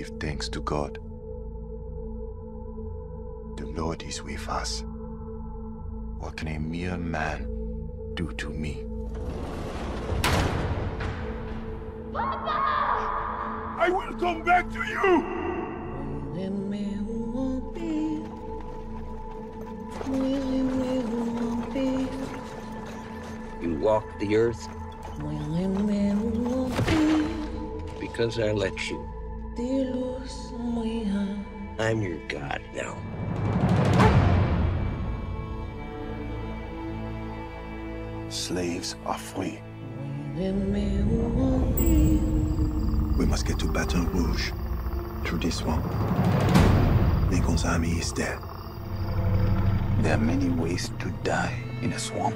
give thanks to God. The Lord is with us. What can a mere man do to me? Papa! I will come back to you! You walk the earth because I let you. I'm your God now. Slaves are free. We must get to Baton Rouge through this swamp. Lincoln's army is dead. There are many ways to die in a swamp.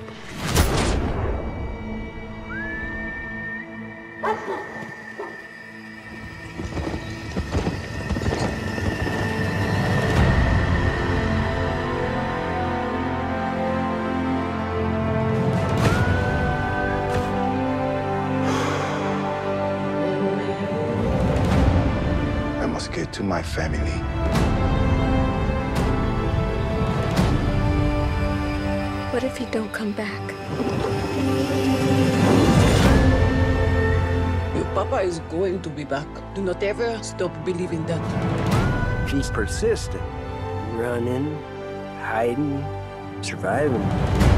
I must get to my family. What if he don't come back? Your papa is going to be back. Do not ever stop believing that. She's persistent. Running, hiding, surviving.